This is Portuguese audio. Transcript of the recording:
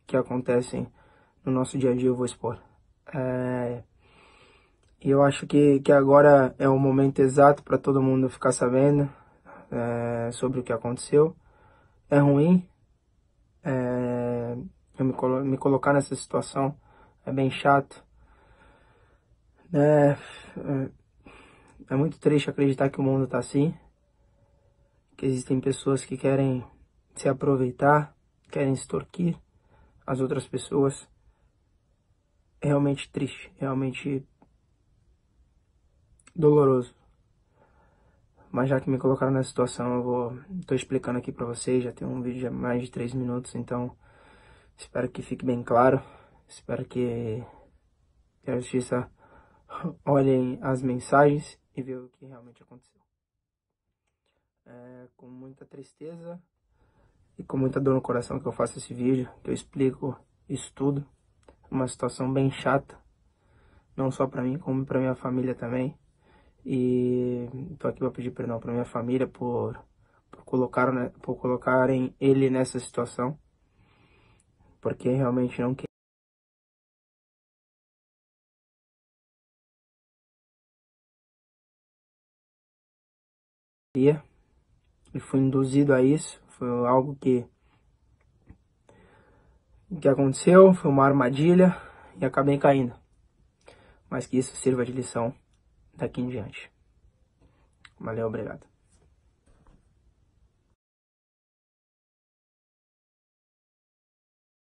que acontecem no nosso dia a dia eu vou expor. E eu acho que agora é o momento exato para todo mundo ficar sabendo sobre o que aconteceu. É ruim, eu me colocar nessa situação é bem chato. É muito triste acreditar que o mundo tá assim, que existem pessoas que querem se aproveitar, querem extorquir as outras pessoas. É realmente triste, realmente doloroso. Mas já que me colocaram nessa situação, tô explicando aqui pra vocês, já tem um vídeo de mais de 3 minutos, então espero que fique bem claro. Espero que a justiça olhem as mensagens e veja o que realmente aconteceu. Com muita tristeza e com muita dor no coração que eu faço esse vídeo, que eu explico isso tudo. Uma situação bem chata, não só pra mim, como pra minha família também. E tô aqui pra pedir perdão pra minha família por colocarem ele nessa situação, porque realmente não queria. E fui induzido a isso, foi algo que aconteceu, foi uma armadilha e acabei caindo. Mas que isso sirva de lição daqui em diante. Valeu, obrigado.